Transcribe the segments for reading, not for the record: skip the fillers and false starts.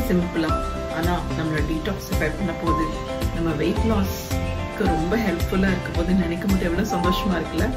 சிம்பிளா ஆனா நம்மள டீடாக்சிஃபை பண்ண போது நம்ம வெயிட் லாஸ்க்கு ரொம்ப ஹெல்ப்ஃபுல்லா இருக்க போது நினைக்கும் போது எவ்வளவு சந்தோஷமா இருக்குல்ல.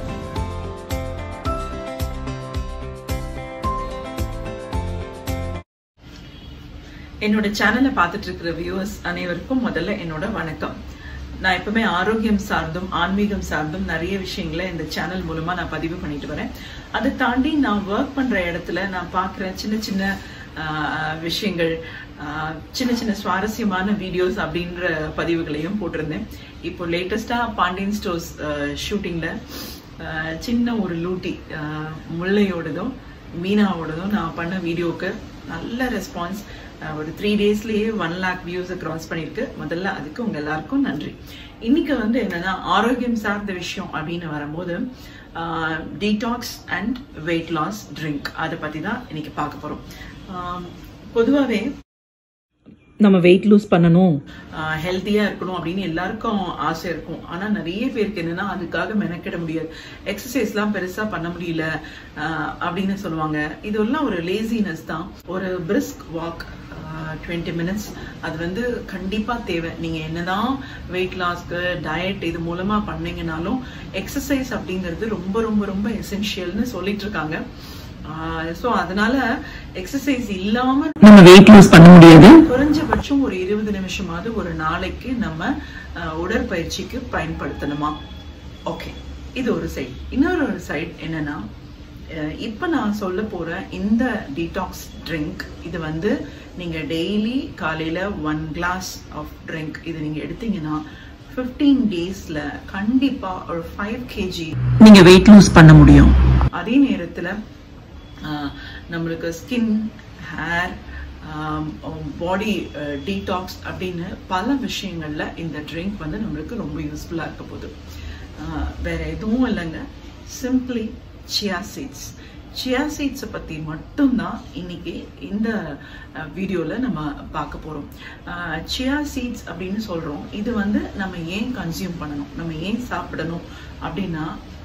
என்னோட சேனலை பார்த்துட்டு இருக்கிற வியூவர்ஸ் அனைவருக்கும் முதல்ல என்னோட வணக்கம். நான் எப்பவுமே ஆரோக்கியம் சார்ந்தும் ஆன்மீகம் சார்ந்தும் நிறைய விஷயங்களை இந்த சேனல் மூலமா நான் பதிவு பண்ணிட்டு வரேன். அதை தாண்டி நான் ஒர்க் பண்ற இடத்துல நான் பார்க்குற சின்ன சின்ன விஷயங்கள், சின்ன சின்ன சுவாரஸ்யமான வீடியோஸ் அப்படின்ற பதிவுகளையும் போட்டிருந்தேன். இப்போ லேட்டஸ்டா பாண்டியன் ஸ்டோர்ஸ் ஷூட்டிங்ல சின்ன ஒரு லூட்டி முல்லையோடதும் மீனாவோடதும் நான் பண்ண வீடியோக்கு நல்ல ரெஸ்பான்ஸ். ஒரு 3 daysலயே 1 lakh வியூஸ் கிராஸ் பண்ணிருக்கு. முதல்ல அதுக்கு உங்க எல்லாருக்கும் நன்றி. இன்னைக்கு வந்து என்னன்னா ஆரோக்கியம் சார்ந்த விஷயம் அப்படின்னு வரும்போது detox and weight loss drink அதை பத்தி தான் இன்னைக்கு பார்க்க போறோம். பொதுவாகவே நம்ம வெயிட் லூஸ் பண்ணணும், ஹெல்த்தியா இருக்கணும் அப்படின்னு எல்லாருக்கும் ஆசை இருக்கும். ஆனா நிறைய பேருக்கு என்னன்னா அதுக்காக மெனக்கிட முடியாது, எக்ஸசைஸ்லாம் பெருசா பண்ண முடியல அப்படின்னு சொல்லுவாங்க. இதெல்லாம் ஒரு லேசினஸ் தான். ஒரு பிரிஸ்க் வாக் 20 minutes அது வந்து கண்டிப்பா தேவை. நீங்க என்னதான் வெயிட் லாஸ்க்கு டயட் இது மூலமா பண்ணீங்கன்னாலும் எக்ஸசைஸ் அப்படிங்கிறது ரொம்ப ரொம்ப ரொம்ப எசென்ஷியல்னு சொல்லிட்டு இருக்காங்க. சோ அதனால எக்ஸசைஸ் இல்லாம நம்ம வெயிட் லாஸ் பண்ண முடியாது. குறைஞ்சபட்சம் ஒரு 20 நிமிஷமாவது ஒரு நாளைக்கு நம்ம உடற்பயிற்சிக்கு பயன்படுத்தணுமா? ஓகே, இது ஒரு சைடு. இன்னொரு ஒரு சைடு என்னன்னா, இப்ப நான் சொல்ல போற இந்த டீடாக்ஸ் ட்ரிங்க் இது வந்து நீங்க டெய்லி காலையில 1 glass ஆஃப் ட்ரிங்க் இது நீங்க எடுத்தீங்கன்னா 15 daysல கண்டிப்பா ஒரு 5 kg நீங்க வெயிட் லூஸ் பண்ண முடியும். அதே நேரத்துல நம்மளுக்கு ஸ்கின், ஹேர், பாடி டீடாக்ஸ் அப்படின்னு பல விஷயங்கள்ல இந்த ட்ரிங்க் வந்து நம்மளுக்கு ரொம்ப யூஸ்ஃபுல்லா இருக்க போகுது. வேற எதுவும் இல்லைங்க, சிம்பிளி சியா சீட்ஸ். சியா சீட்ஸை பத்தி மட்டும்தான் இன்னைக்கு இந்த வீடியோல நம்ம பார்க்க போறோம். சியா சீட்ஸ் அப்படின்னு சொல்றோம். இது வந்து நம்ம ஏன் கன்சியூம் பண்ணணும், நம்ம ஏன் சாப்பிடணும் அப்படின்னா,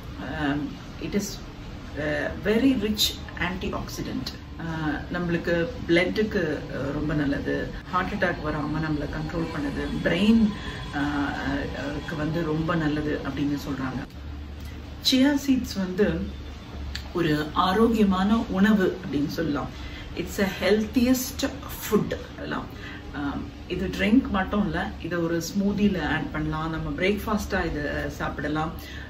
it is very rich antioxidant. நம்மளுக்கு பிளட்டுக்கு ரொம்ப நல்லது, ஹார்ட் அட்டாக் வராம நம்மளை கண்ட்ரோல் பண்ணுது, பிரெயின்க்கு வந்து ரொம்ப நல்லது அப்படின்னு சொல்றாங்க. சியா சீட்ஸ் வந்து ஒரு ஆரோக்கியமான உணவு அப்படின்னு சொல்லலாம். இட்ஸ் அ ஹெல்த்தியஸ்ட் ஃபுட் எல்லாம். இது ட்ரிங்க் மட்டும் இல்லை, இதை ஒரு ஸ்மூதியில் ஆட் பண்ணலாம், நம்ம பிரேக்ஃபாஸ்டா இதை சாப்பிடலாம்.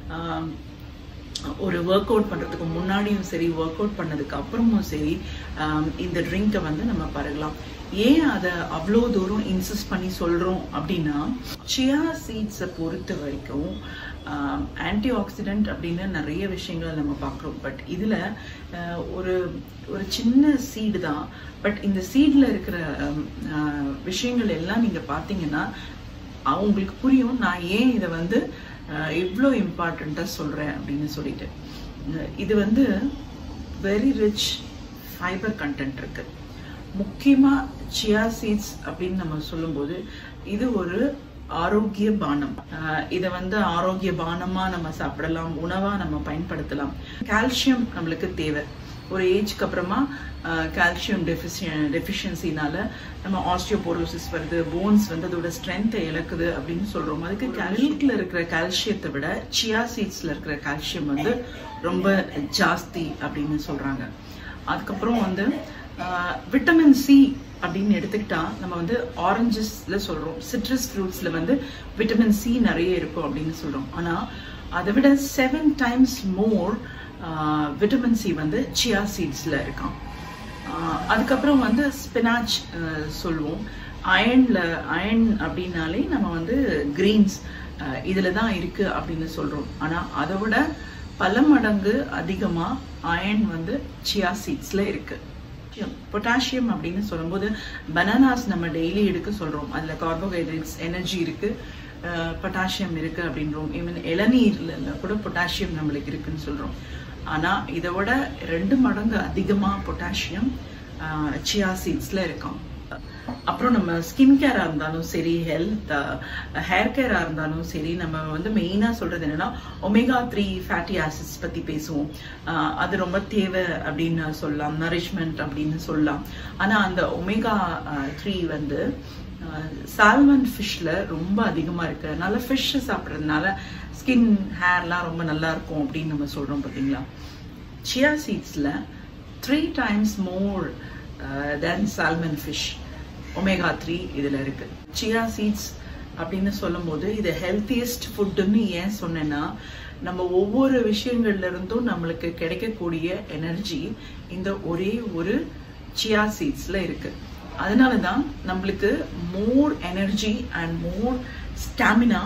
ஒரு ஒர்க் அவுட் பண்றதுக்கு முன்னாடியும் சரி, ஒர்க் அவுட் பண்ணதுக்கு அப்புறமும் சரி இந்த ட்ரிங்கை வந்து நம்ம பருகலாம். ஏன் அதை அவ்வளோ தூரம் இன்சிஸ்ட் பண்ணி சொல்றோம் அப்படின்னா, சியா சீட்ஸை பொறுத்த வரைக்கும் ஆன்டி ஆக்சிடென்ட் அப்படின்னு நிறைய விஷயங்கள் நம்ம பார்க்குறோம். பட் இதுல ஒரு சின்ன சீடு தான். பட் இந்த சீட்ல இருக்கிற விஷயங்கள் எல்லாம் நீங்க பார்த்தீங்கன்னா அவங்களுக்கு புரியும் நான் ஏன் இதை வந்து எவ்வளோ இம்பார்ட்டண்ட்டாக சொல்கிறேன் அப்படின்னு சொல்லிட்டு. இது வந்து வெரி ரிச் ஃபைபர் கண்டென்ட் இருக்கு. முக்கியமாக சியா சீட்ஸ் அப்படின்னு நம்ம சொல்லும்போது இது ஒரு ஆரோக்கிய பானம். இதை வந்து ஆரோக்கிய பானமாக நம்ம சாப்பிடலாம், உணவாக நம்ம பயன்படுத்தலாம். கால்சியம் நம்மளுக்கு தேவை. ஒரு ஏஜ்க்கு அப்புறமா கால்சியம் டெஃபிஷியன்சினால நம்ம ஆஸ்டியோபோரோசிஸ் வருது, போன்ஸ் வந்து அதோட ஸ்ட்ரென்த்தை இழக்குது அப்படின்னு சொல்றோம். அதுக்கு மில்க்ல இருக்கிற கால்சியத்தை விட சியா சீட்ஸ்ல இருக்கிற கால்சியம் வந்து ரொம்ப ஜாஸ்தி அப்படின்னு சொல்றாங்க. அதுக்கப்புறம் வந்து விட்டமின் சி அப்படின்னு எடுத்துக்கிட்டா நம்ம வந்து ஆரஞ்சஸ்ல சொல்றோம், சிட்ரஸ் ஃப்ரூட்ஸ்ல வந்து விட்டமின் சி நிறைய இருக்கும் அப்படின்னு சொல்றோம். ஆனா அதை விட 7 times more விட்டமின் சி வந்து சியா சீட்ஸ்ல இருக்கான். அதுக்கப்புறம் வந்து ஸ்பினாச் சொல்லுவோம். அயன் அப்படின்னாலே நம்ம வந்து கிரீன்ஸ் இதுல தான் இருக்கு அப்படின்னு சொல்றோம். ஆனா அதை விட பல மடங்கு அதிகமா அயன் வந்து சியா சீட்ஸ்ல இருக்கு. பொட்டாசியம் அப்படின்னு சொல்லும்போது பனானாஸ் நம்ம டெய்லி எடுக்க சொல்றோம். அதுல கார்போஹைட்ரேட்ஸ், எனர்ஜி இருக்கு, பொட்டாசியம் இருக்கு அப்படின்றோம். ஈவன் இளநீர்ல கூட பொட்டாசியம் நம்மளுக்கு இருக்குன்னு சொல்றோம். ஆனா இதை விட 2 மடங்கு அதிகமா பொட்டாசியம் சியா சீட்ஸ்ல இருக்கும். அப்புறம் நம்ம ஸ்கின் கேரா இருந்தாலும் சரி, ஹெல்த் ஹேர் கேரா இருந்தாலும் சரி, நம்ம வந்து மெயினா சொல்றது என்னன்னா ஒமேகா 3 ஃபேட்டி ஆசிட்ஸ் பத்தி பேசுவோம். அது ரொம்ப தேவை அப்படின்னு சொல்லலாம், நரிஷ்மெண்ட் அப்படின்னு சொல்லலாம். ஆனா அந்த ஒமேகா 3 வந்து சால்மன் ஃபிஷ்ல ரொம்ப அதிகமா இருக்கு. அதனால ஃபிஷ் சாப்பிட்றதுனால ஸ்கின் ஹேர்லாம் ரொம்ப நல்லா இருக்கும் அப்படின்னு நம்ம சொல்றோம் பார்த்தீங்களா. சியா சீட்ஸ்ல 3 times more than salmon fish ஒமேகா 3 இதுல இருக்கு. சியா சீட்ஸ் அப்படின்னு சொல்லும் போது இது ஹெல்த்தியஸ்ட் ஃபுட்டுன்னு ஏன் சொன்னேன்னா, நம்ம ஒவ்வொரு விஷயங்கள்ல இருந்தும் நம்மளுக்கு கிடைக்கக்கூடிய எனர்ஜி இந்த ஒரே ஒரு சியா சீட்ஸ்ல இருக்கு. அதனாலதான் நம்மளுக்கு more energy and more stamina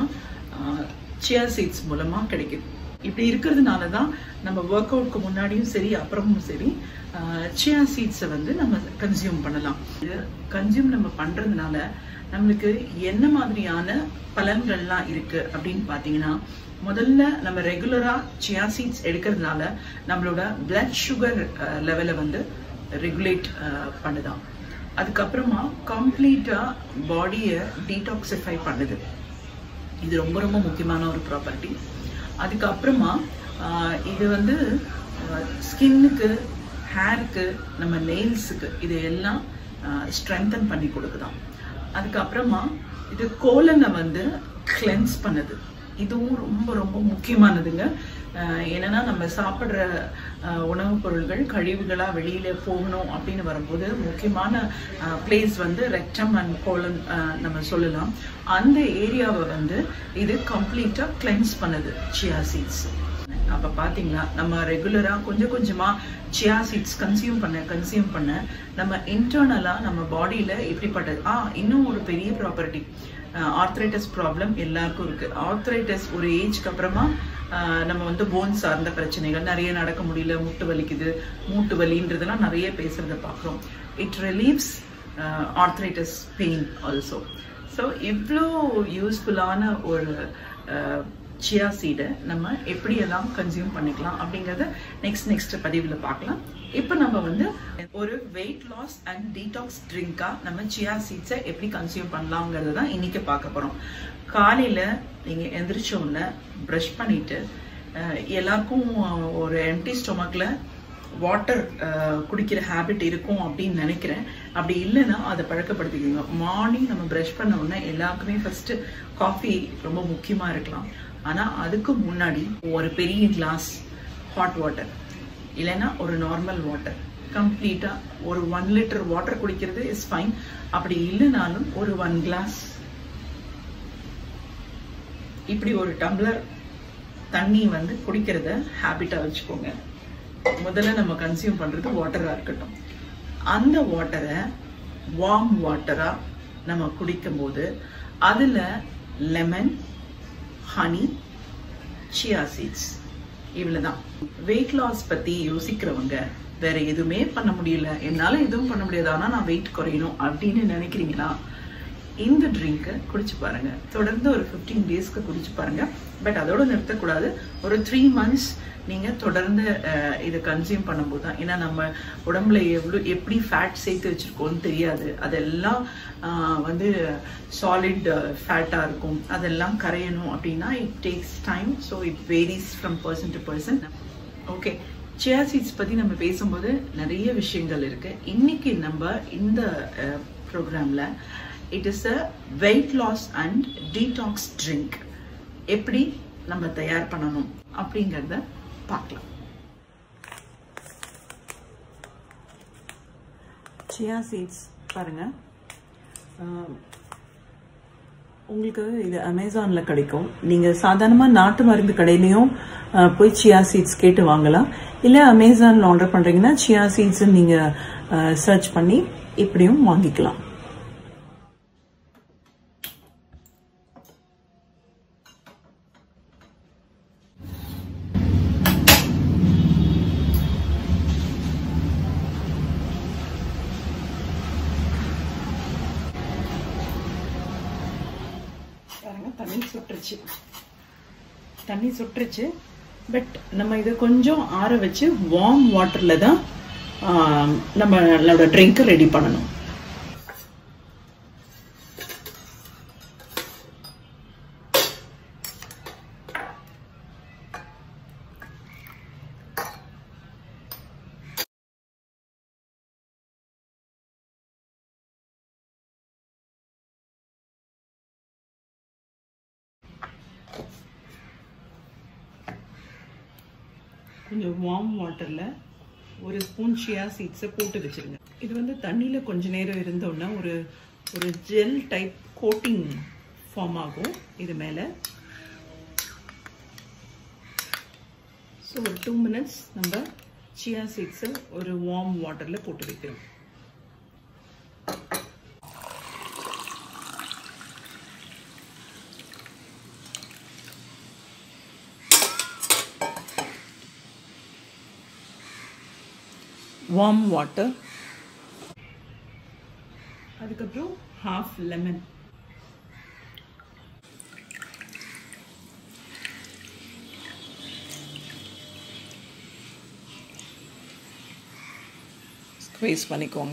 chia seeds மூலமா கிடைக்குது. இப்படி இருக்கிறதுனாலதான் நம்ம ஒர்க் அவுட்க்கு முன்னாடியும் சரி அப்புறமும் சரி சியா சீட்ஸை வந்து நம்ம கன்சியூம் பண்ணலாம். இது கன்சியூம் நம்ம பண்றதுனால நம்மளுக்கு என்ன மாதிரியான பலன்கள்லாம் இருக்கு அப்படின்னு பாத்தீங்கன்னா, முதல்ல நம்ம ரெகுலரா சியா சீட்ஸ் எடுக்கிறதுனால நம்மளோட பிளட் சுகர் லெவலை வந்து ரெகுலேட் பண்ணுதான். அதுக்கப்புறமா கம்ப்ளீட்டா பாடியை டீடாக்சிஃபை பண்ணுது. இது ரொம்ப ரொம்ப முக்கியமான ஒரு ப்ராப்பர்ட்டி. அதுக்கப்புறமா இது வந்து ஸ்கின்னுக்கு, ஹேருக்கு, நம்ம நெயில்ஸுக்கு இது எல்லாம் ஸ்ட்ரென்தன் பண்ணி கொடுக்குதான். அதுக்கப்புறமா இது கோலனை வந்து கிளென்ஸ் பண்ணுது. இதுவும் ரொம்ப ரொம்ப முக்கியமானதுங்க. என்னன்னா நம்ம சாப்பிட்ற உணவுப் பொருள்கள் கழிவுகளா வெளியில போகணும் அப்படின்னு வரும்போது முக்கியமான பிளேஸ் வந்து ரெக்டம் அண்ட் கோலன் நம்ம சொல்லலாம். அந்த ஏரியாவை வந்து இது கம்ப்ளீட்டா கிளென்ஸ் பண்ணுது சியா சீட்ஸ். அப்ப பாத்தீங்களா, நம்ம ரெகுலரா கொஞ்சம் கொஞ்சமா சியா சீட்ஸ் கன்சியூம் பண்ண நம்ம இன்டர்னலா நம்ம பாடியில எப்படிப்பட்டது. இன்னும் ஒரு பெரிய ப்ராப்பர்ட்டி, ஆர்த்ரைட்டிஸ் ப்ராப்ளம் எல்லாருக்கும் இருக்கு. ஆர்த்ரைட்டிஸ் ஒரு ஏஜ்க்கு அப்புறமா நம்ம வந்து போன் சார்ந்த பிரச்சனைகள், நிறைய நடக்க முடியல, முட்டு வலிக்குது, மூட்டு வலின்றதெல்லாம் நிறைய பேசுறத பாக்குறோம். It relieves arthritis pain also. So இவ்வளோ யூஸ்ஃபுல்லான ஒரு சியா சீடை நம்ம எப்படியெல்லாம் கன்சியூம் பண்ணிக்கலாம் அப்படிங்கறத நெக்ஸ்ட் பதிவில் பார்க்கலாம். இப்போ நம்ம வந்து ஒரு வெயிட் லாஸ் அண்ட் டீடாக்ஸ் ட்ரிங்கா நம்ம சியா சீட்ஸை எப்படி கன்சியூம் பண்ணலாம்ங்கிறது தான் இன்னைக்கு பார்க்க போறோம். காலையில நீங்க எந்திரிச்ச உடனே ப்ரஷ் பண்ணிட்டு எல்லாருக்கும் ஒரு எம்டி ஸ்டொமக்ல வாட்டர் குடிக்கிற ஹேபிட் இருக்கும் அப்படின்னு நினைக்கிறேன். அப்படி இல்லைன்னா அதை பழக்கப்படுத்திக்கோங்க. மார்னிங் நம்ம ப்ரஷ் பண்ண உடனே எல்லாருக்குமே ஃபர்ஸ்ட் காஃபி ரொம்ப முக்கியமா இருக்கலாம். ஆனா அதுக்கு முன்னாடி ஒரு பெரிய கிளாஸ் ஹாட் வாட்டர் இல்லைன்னா ஒரு நார்மல் வாட்டர், கம்ப்ளீட்டா ஒரு 1 liter வாட்டர் குடிக்கிறது இஸ் ஃபைன். அப்படி இல்லைனாலும் ஒரு 1 glass, இப்படி ஒரு டம்ளர் தண்ணி வந்து குடிக்கிறத ஹேபிட்டா வச்சுக்கோங்க. முதல்ல நம்ம கன்சியூம் பண்றது வாட்டரா இருக்கட்டும். அந்த வாட்டரை வார்ம் வாட்டரா நம்ம குடிக்கும் போது அதுல லெமன், ஹனி, சியா சீட்ஸ், இவ்வளவுதான். வெயிட் லாஸ் பத்தி யோசிக்கிறவங்க, வேற எதுவுமே பண்ண முடியல, என்னால எதுவும் பண்ண முடியாது, ஆனா நான் வெயிட் குறையணும் அப்படின்னு நினைக்கிறீங்களா, இந்த ட்ரிங்கை குடிச்சு பாருங்க. தொடர்ந்து ஒரு 15 daysக்கு குடிச்சு பாருங்க. பட் அதோட நிறுத்தக்கூடாது. ஒரு 3 months நீங்க தொடர்ந்து இதை கன்சியூம் பண்ணும்போது தான், ஏன்னா நம்ம உடம்புல எப்படி ஃபேட் சேர்த்து வச்சிருக்கோம்னு தெரியாது. அதெல்லாம் வந்து சாலிட் ஃபேட்டா இருக்கும். அதெல்லாம் கரையணும் அப்படின்னா it takes time. So it varies from person to person. Okay, chia seeds பத்தி நம்ம பேசும்போது நிறைய விஷயங்கள் இருக்கு. இன்னைக்கு நம்ம இந்த ப்ரோக்ராம்ல it is a weight loss and detox drink எப்படி நம்ம தயார் பண்ணணும் அப்படிங்கறத பார்க்கலாம். சியா சீட்ஸ் பாருங்க, உங்களுக்கு இது அமேசான்ல கிடைக்கும். நீங்க சாதாரணமா நாட்டு மருந்து கடையிலையும் போய் சியா சீட்ஸ் கேட்டு வாங்கலாம். இல்ல அமேசான்ல ஆர்டர் பண்றீங்கன்னா சியா சீட்ஸ் நீங்க சர்ச் பண்ணி இப்படியும் வாங்கிக்கலாம். தண்ணி சுட்டுருச்சு. பட் நம்ம இது கொஞ்சம் ஆற வச்சு வார்ம் வாட்டர்ல தான் நம்மளோட ட்ரிங்க் ரெடி பண்ணணும். கொஞ்சம் வார்ம் வாட்டரில் ஒரு ஸ்பூன் சியா சீட்ஸை போட்டு வச்சுருங்க. இது வந்து தண்ணியில் கொஞ்ச நேரம் இருந்தோன்னா ஒரு ஜெல் டைப் கோட்டிங் ஃபார்ம் ஆகும் இது மேலே. ஸோ ஒரு 2 minutes நம்ம சியா சீட்ஸை ஒரு வார்ம் வாட்டரில் போட்டு வைக்கிறோம். வார்ம் வாட்டர், அதுக்கப்புறம் half லெமன். ஸ்க்வீஸ் பண்ணிக்கோங்க.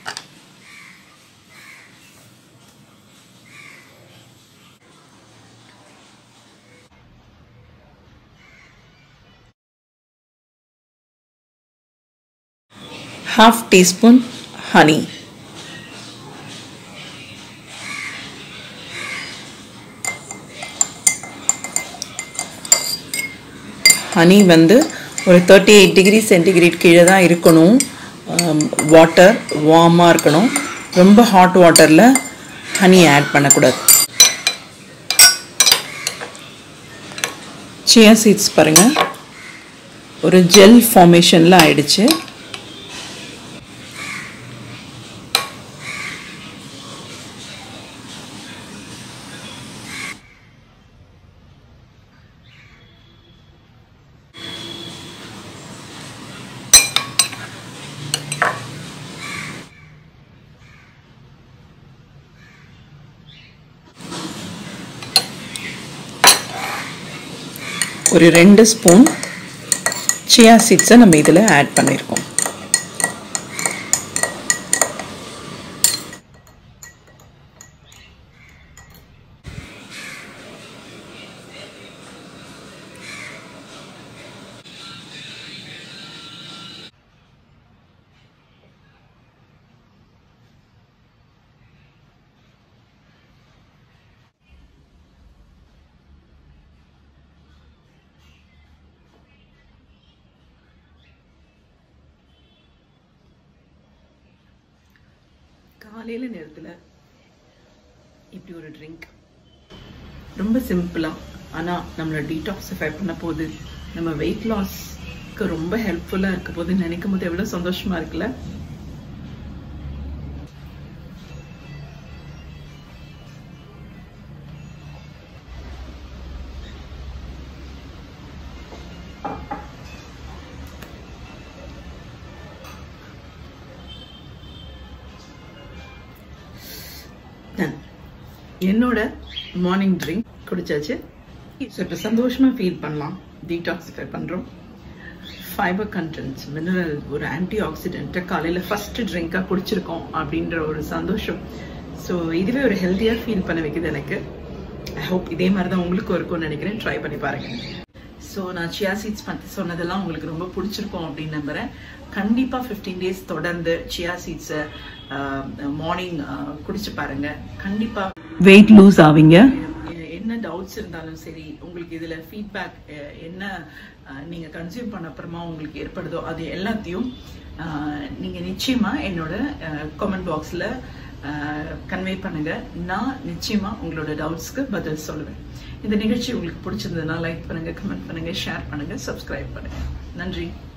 half teaspoon honey. ஹனி வந்து ஒரு 38 டிகிரி சென்டிகிரேட் கீழே தான் இருக்கணும். வாட்டர் வார்மாக இருக்கணும். ரொம்ப ஹாட் வாட்டரில் ஹனி ஆட் பண்ணக்கூடாது. சியா சீட்ஸ் பாருங்கள் ஒரு ஜெல் ஃபார்மேஷனில் ஆயிடுச்சு. ஒரு 2 ஸ்பூன் சியா சீட்ஸை நம்ம இதில் ஆட் பண்ணியிருக்கோம். காலையில் நேரத்தில் இப்படி ஒரு ட்ரிங்க் ரொம்ப சிம்பிளாக, ஆனால் நம்மளை டீடாக்ஸிஃபை பண்ண போது, நம்ம வெயிட் லாஸ்க்கு ரொம்ப ஹெல்ப்ஃபுல்லாக இருக்க போது நினைக்கும் போது எவ்வளோ சந்தோஷமாக இருக்குல்ல. என்னோட மார்னிங் ட்ரிங்க் குடிச்சாச்சு. ஸோ இப்போ சந்தோஷமாக ஃபீல் பண்ணலாம். டீடாக்சிஃபை பண்ணுறோம். ஃபைபர் கண்டென்ட்ஸ், மினரல், ஒரு ஆன்டி ஆக்சிடென்ட்டை காலையில் ஃபஸ்ட்டு ட்ரிங்காக குடிச்சிருக்கோம் அப்படின்ற ஒரு சந்தோஷம். ஸோ இதுவே ஒரு ஹெல்த்தியாக ஃபீல் பண்ண வைக்குது எனக்கு. ஐ ஹோப் இதே மாதிரி தான் உங்களுக்கும் இருக்கும்னு நினைக்கிறேன். ட்ரை பண்ணி பாருங்கள். ஸோ நான் சியா சீட்ஸ் பற்றி சொன்னதெல்லாம் உங்களுக்கு ரொம்ப பிடிச்சிருக்கும் அப்படின்னு நம்புகிறேன். கண்டிப்பாக 15 days தொடர்ந்து சியா சீட்ஸை மார்னிங் குடிச்சு பாருங்க. கண்டிப்பாக வெயிட் லூஸ் ஆவீங்க. என்ன டவுட்ஸ் இருந்தாலும் சரி, உங்களுக்கு இதில் ஃபீட்பேக் என்ன நீங்கள் கன்சியூம் பண்ண அப்புறமா உங்களுக்கு ஏற்படுதோ அது எல்லாத்தையும் நீங்கள் நிச்சயமாக என்னோட கமெண்ட் பாக்ஸில் கன்வே பண்ணுங்க. நான் நிச்சயமாக உங்களோட டவுட்ஸ்க்கு பதில் சொல்லுவேன். இந்த நிகழ்ச்சி உங்களுக்கு பிடிச்சிருந்ததுன்னா லைக் பண்ணுங்க, கமெண்ட் பண்ணுங்க, ஷேர் பண்ணுங்க, சப்ஸ்கிரைப் பண்ணுங்க. நன்றி.